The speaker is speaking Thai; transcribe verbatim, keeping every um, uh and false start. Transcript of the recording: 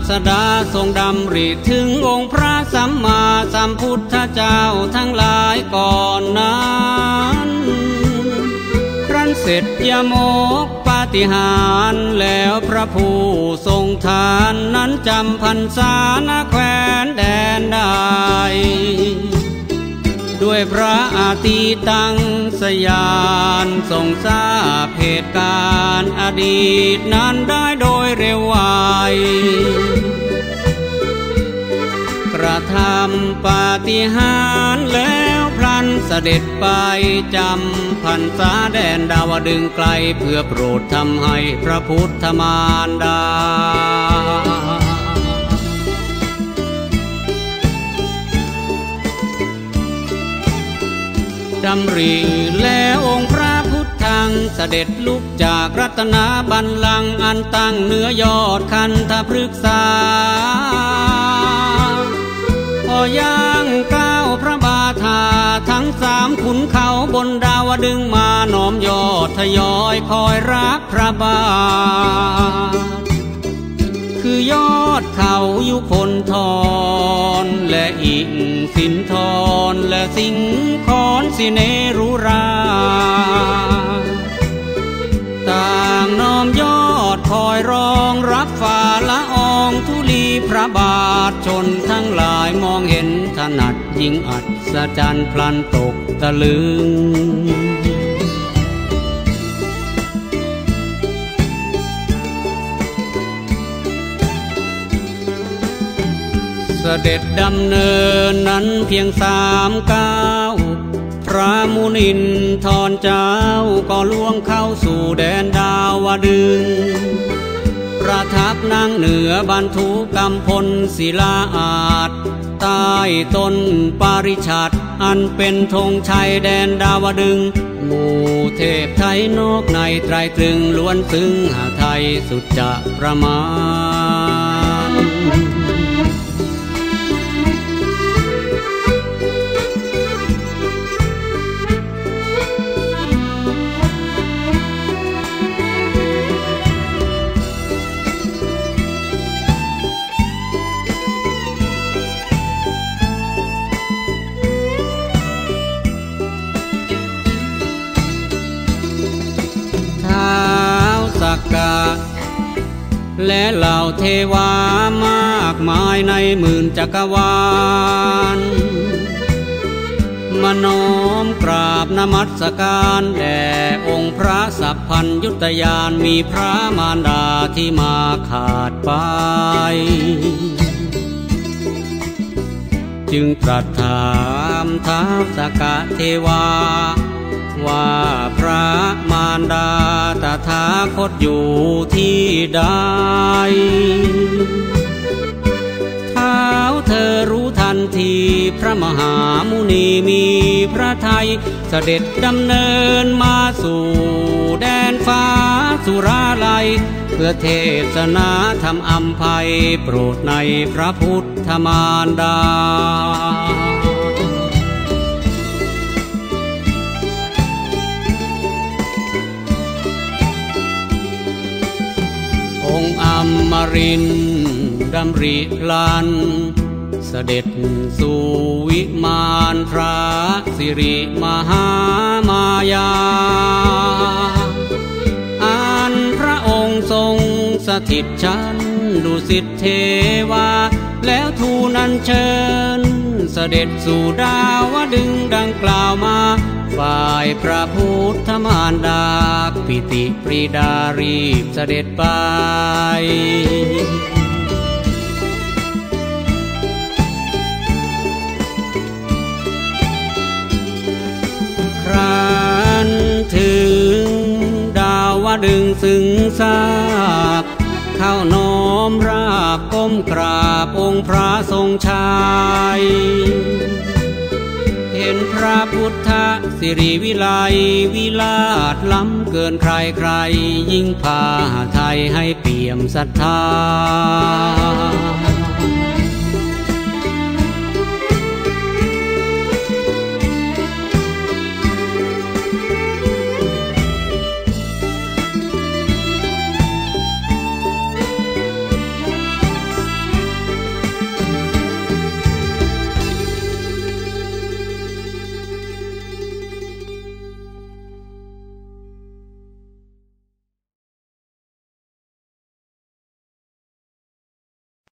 สดาทรงดำริถึงองค์พระสัมมาสัมพุทธเจ้าทั้งหลายก่อนนั้นครั้นเสร็จยมกปาฏิหาริย์แล้วพระผู้ทรงทานนั้นจำพรรษาณแคว้นแดนใดด้วยพระอาทิตตังสยานทรงทราบเหตุการณ์อดีตนั้นได้โดยเร็วไวกระทำปาฏิหาริย์แล้วพลันเสด็จไปจำพรรษาแดนดาวดึงไกลเพื่อโปรดทำให้พระพุทธมารดาดำริแล้วองค์พระพุทธังเสด็จลุกจากรัตนบัลลังก์อันตั้งเหนือยอดคันธพฤกษาพอย่างก้าวพระบาทาทั้งสามขุนเขาบนดาวดึงมาน้อมยอดทยอยคอยรักพระบาทคือยอดเขายุคนทรและอิงสินทรและสิงคอนสิเนรุราต่างน้อมยอดคอยรองรับฝ่าละอองธุลีพระบาทชนทั้งหลายมองเห็นถนัดยิ่งอัศจรรย์พลันตกตะลึงเสด็จดำเนินนั้นเพียงสามก้าวพระมุนินทรเจ้าก็ล่วงเข้าสู่แดนดาวดึงประทับนั่งเหนือบรรทุกำพลศิลาอาจใต้ต้นปาริชัดอันเป็นธงชัยแดนดาวดึงหมู่เทพไทยนอกในไตรตรึงล้วนซึ้งหาไทยสุดจะประมาณและเหล่าเทวามากมายในหมื่นจักรวาลมาน้อมกราบนมัสการแด่องค์พระสัพพัญญุตญาณมีพระมารดาที่มาขาดไปจึงตรัสถามท้าวสกะเทวาว่าพระมารดาตถาคตอยู่ที่ใดท้าวเธอรู้ทันทีพระมหามุนีมีพระทัยเสด็จดำเนินมาสู่แดนฟ้าสุราลัยเพื่อเทศนาธรรมอำไพโปรดในพระพุทธมารดาองค์อมรินทร์ดำริพลันเสด็จสู่วิมานพระสิริมหามายาอันพระองค์ทรงสถิตชั้นดุสิตเทวาแล้วทูลอัญเชิญเสด็จสู่ดาวดึงดังกล่าวมาฝ่ายพระพุทธมารดาปิติปรีดารีบเสด็จไปครั้นถึงดาวดึงซึ่งทราบเข้าน้อมราบก้มกราบองค์พระทรงชัยเห็นพระพุทธสิริวิไลวิลาศล้ำเกินใครใครยิ่งพาไทยให้เปี่ยมศรัทธา